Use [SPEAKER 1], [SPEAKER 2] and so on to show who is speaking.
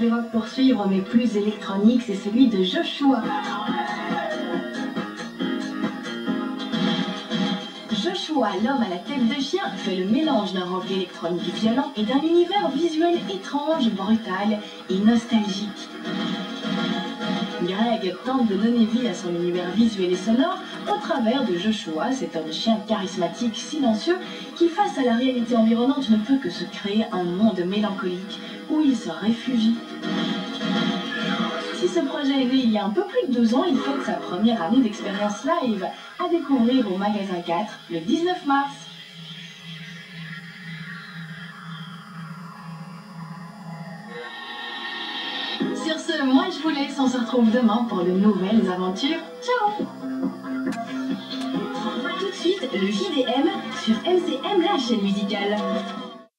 [SPEAKER 1] du rock pour suivre, mais plus électronique, c'est celui de Joshua. Joshua, l'homme à la tête de chien, fait le mélange d'un rock électronique violent et d'un univers visuel étrange, brutal et nostalgique. Greg tente de donner vie à son univers visuel et sonore au travers de Joshua, cet homme chien charismatique, silencieux, qui face à la réalité environnante ne peut que se créer un monde mélancolique où il se réfugie. Si ce projet est né il y a un peu plus de 2 ans, il fête sa première année d'expérience live, à découvrir au Magasin 4 le 19 mars. Sur ce, moi je vous laisse, on se retrouve demain pour de nouvelles aventures. Ciao! Tout de suite, le JDM sur MCM, la chaîne musicale.